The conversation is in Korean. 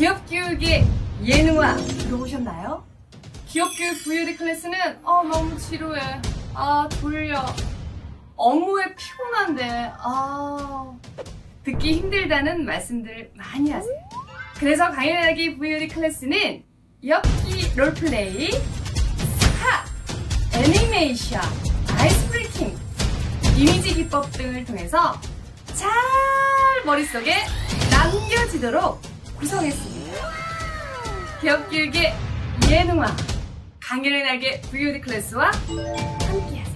기업교육의 예능화 들어보셨나요? 기업교육 VOD 클래스는 너무 지루해, 졸려, 업무에 피곤한데, 듣기 힘들다는 말씀들 많이 하세요. 그래서 강연하기 VOD 클래스는 엽기 롤플레이, 스카, 애니메이션, 아이스 브레이킹, 이미지 기법 등을 통해서 잘 머릿속에 남겨지도록 구성했습니다. 기업교육의 예능화, 강연의 날개 VOD 클래스와 함께하세요.